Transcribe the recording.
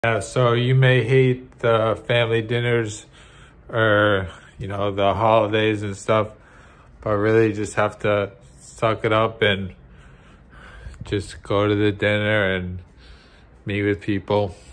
Yeah, so you may hate the family dinners or, the holidays and stuff, but really just have to suck it up and just go to the dinner and meet with people.